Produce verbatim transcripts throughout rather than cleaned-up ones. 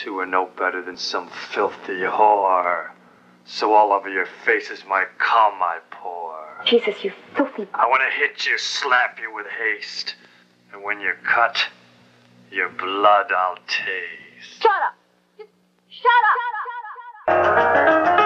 two are no better than some filthy whore. So all over your faces might come I pour. Jesus, you filthy... I want to hit you, slap you with haste. And when you're cut, your blood I'll taste. Shut up! Just shut up! Shut up! Shut up!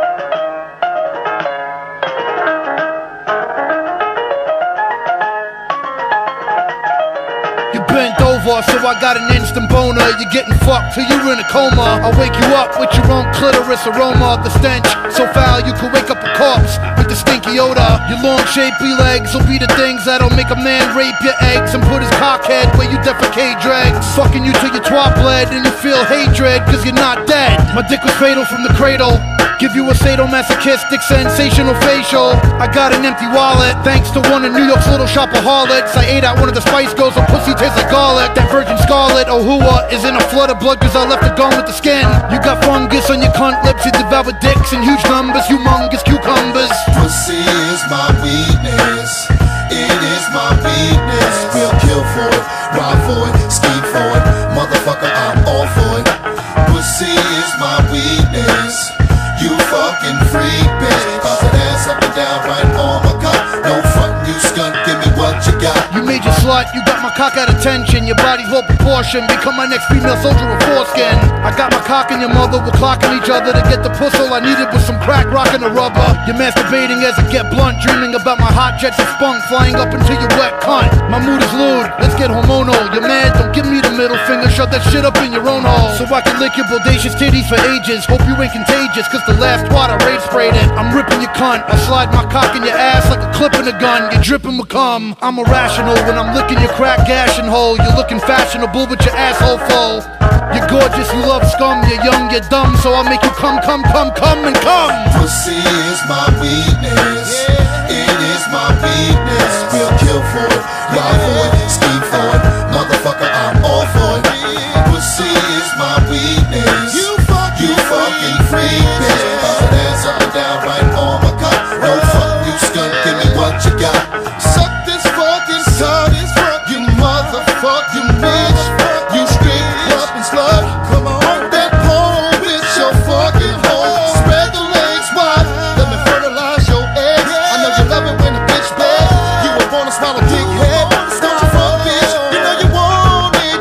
Bent over, so I got an instant boner. You're getting fucked till you're in a coma. I'll wake you up with your own clitoris aroma. The stench so foul you could wake up a corpse with the stinky odor. Your long shapely legs will be the things that'll make a man rape your eggs and put his cockhead where you defecate dregs. Fucking you till your twat bled and you feel hatred cause you're not dead. My dick was fatal from the cradle. Give you a sadomasochistic sensational facial. I got an empty wallet thanks to one of New York's little shopaholics. I ate out one of the Spice Girls, her pussy tastes like garlic. That virgin scarlet, oh hooah, is in a flood of blood cause I left it gone with the skin. You got fungus on your cunt lips, you devour dicks in huge numbers, humongous cucumbers. Pussy is my weakness, it is my weakness. We'll kill for it, ride for it, scheme for it. Motherfucker, I'm all for it. Pussy is my weakness. You fucking freak, bitch. Bounce that ass up and down right on my cock. No front, you skunk, give me what you got. You major slut, you got my cock out of tension. Your body's low proportion, become my next female soldier of foreskin. I got my cock and your mother, we're clocking each other. To get the pussy I needed was some crack, rocking the rubber. You're masturbating as I get blunt, dreaming about my hot jets of spunk flying up into your wet cunt. My mood is lewd, let's get hormonal. You're mad, don't give me the middle finger, shove that shit up in your own hole. So I can lick your bodacious titties for ages. Hope you ain't contagious, cause the last twat I rage sprayed it. I'm ripping your cunt, I slide my cock in your ass like a clip in a gun. You're dripping with cum. I'm irrational when I'm licking your crack gashing hole. You're looking fashionable with your asshole full. You're gorgeous, you love scum. You're young, you're dumb, so I'll make you come, come, come, come and come. Pussy is my weakness, it is my weakness. We'll kill for it, ride for it, scheme for it. Motherfucker, I'm all for it. Pussy is my weakness. You fucking freak, bitch. Bounce that ass up and down right on my cock. No fuck, you skunk, give me what you got. Suck this fucking slut, you motherfucking bitch. You straight up and slut. Come on, work that pole with your fucking hole. Spread the legs wide, let me fertilize your eggs. I know you love it when the bitch bad. You were born to swallow dick head. Don't you fuck, bitch? You know you want it,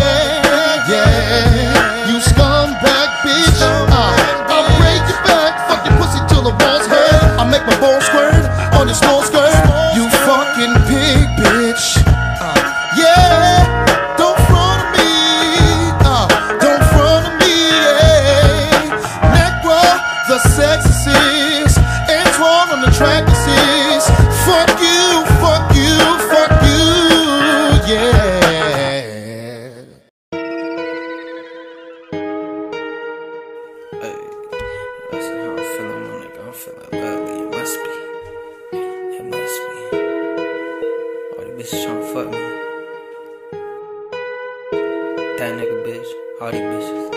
yeah, yeah. You scumbag, bitch. Uh, I'll break your back, fuck your pussy till the walls hurt. I make my balls squirt on your small skirt. You fucking pig, bitch. Uh, yeah, don't front of me. Uh, don't front of me, yeah. Necro, the sexist. Antoine on the track, this is. Fuck you, fuck you, fuck you, yeah. That's how I'm feeling, my nigga. I'm feeling lovely. It must be. It must be. All these bitches tryna fuck me. That nigga bitch. All these bitches.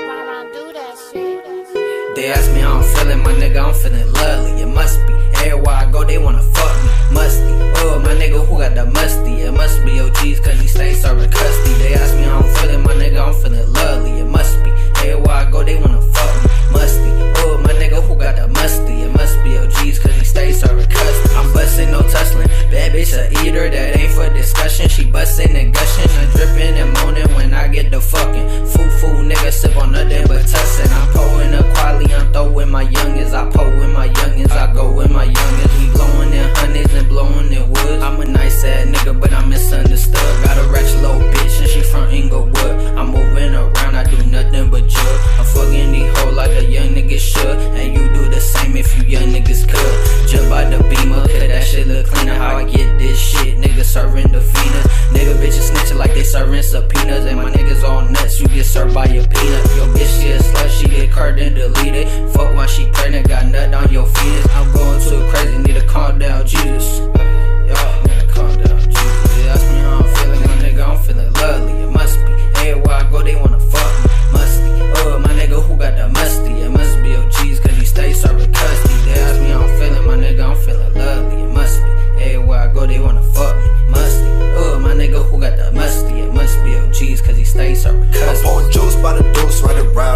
They ask me how I'm feeling, my nigga. I'm feeling lovely. It must be. Everywhere I go, they wanna fuck me. Musty. Oh, my nigga, who got the musty? It must be O G's, cause he stay serving custody. They ask me how I'm feeling, my nigga. I'm feeling lovely. It must be. Everywhere I go, they wanna fuck me. Musty. Oh, my nigga, who got the musty? It must be O G's, cause he stay serving custody. I'm bustin', no tussling. Bad bitch a eater, that ain't for discussion. She bustin' and gushing, I'm drippin' and moaning when I get the fucking. Foo-foo, nigga, sip on nothing but tussin'. I'm pouring a quality, I'm throwing my youngins. I pour with my youngins, I go with my youngins. We blowin' in hundreds and blowin' in woods. I'm a nice ass nigga, but I'm misunderstood. Got a ratchet little bitch and she from Inglewood. I'm moving around, I do nothing but jug. I'm fucking these hoes like a young nigga should. And you do the same if you young niggas could. Jump out the beamer, cause that shit look cleaner. How I get this shit, nigga serving the fiends. Nigga bitches snitching like they serving subpoenas. And my niggas all nuts, you get served by your peanut. Yo bitch, she a slut, she get curved and deleted. Fuck while she pregnant, got nut on your fetus. I'm going too crazy, need to calm down, Jesus. Y'all need to calm down, Jesus. They ask me how I'm feeling, my nigga, I'm feeling lovely. It must be. Everywhere I go, they wanna fuck me. Musty. Oh, my nigga, who got the musty? It must be O G's, cause he stay serving custody. They ask me how I'm feeling, my nigga, I'm feeling lovely. It must be. Everywhere I go, they wanna fuck me. Musty. Oh, my nigga, who got the musty? It must be O G's, cause he stay serving custody. I'm pouring juice by the deuce right around.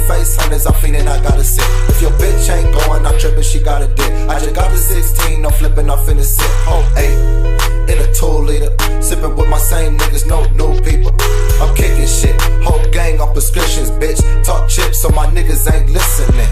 face hunters, I'm feeling I gotta sit. If your bitch ain't going, I'm tripping, she got a dick. I just got the sixteen, no flipping, I'm finna sit. Oh, eight, in a two liter, sipping with my same niggas, no new people. I'm kicking shit, whole gang on prescriptions, bitch. Talk chips so my niggas ain't listening.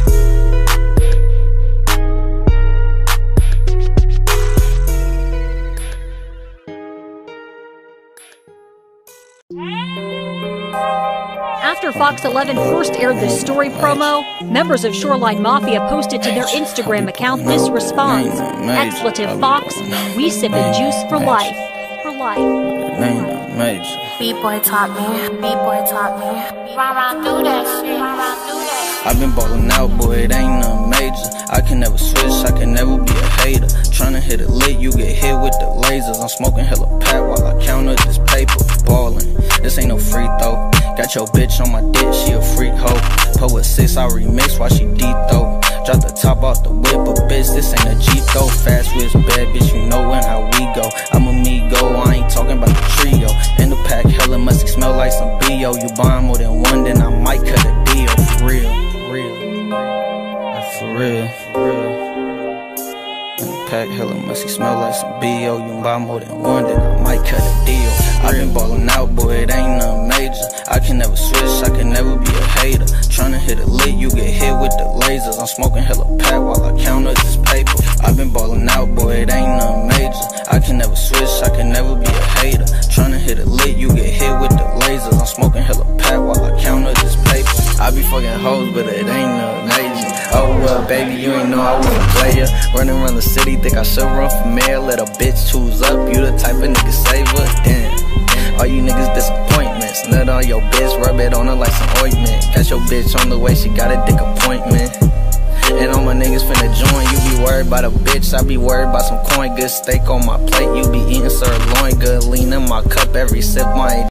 After Fox eleven first aired this story promo, members of Shoreline Mafia posted to their Instagram account this response: expletive Fox, we sippin' juice for life. For life. B-boy taught me, B-boy taught me. Rah rah do that shit, rah rah do that shit. I've been ballin' out, boy, it ain't nothing major. I can never switch, I can never be a hater. Tryna hit a lick, you get hit with the lasers. I'm smoking hella pack while I count up this paper. Ballin', this ain't no free throw. Got your bitch on my dick, she a freak hoe. Put with six, I remix while she deep though. Drop the top off the whip, but bitch, this ain't a Jeep though. Fast whiz, bad bitch, you know when how we go. I'm a me go, I ain't talking about the trio. In the pack, hella musty, smell like some B O. You buying more than one, then I might cut a deal. For real, for real, for real, for real. In the pack, hella musty, smell like some B O. You buy more than one, then I might cut a deal. I've been ballin' out, boy, it ain't nothing major. I can never switch, I can never be a hater. Tryna hit a lick, you get hit with the lasers. I'm smoking hella pack while I count up this paper. I've been ballin' out, boy, it ain't nothing major. I can never switch, I can never be a hater. Tryna hit a lick, you get hit with the lasers. I'm smoking hella pack while I count up this paper. I be fucking hoes, but it ain't nothing major. Oh well, baby, you ain't know I was a player. Running around the city, think I should run for mayor. Let a bitch choose up, you the type of nigga save her. Damn. All you niggas disappointments. Nut on your bitch, rub it on her like some ointment. Catch your bitch on the way, she got a dick appointment. And all my niggas finna join. You be worried about a bitch, I be worried about some coin. Good steak on my plate, you be eating sirloin. Good lean in my cup, every sip my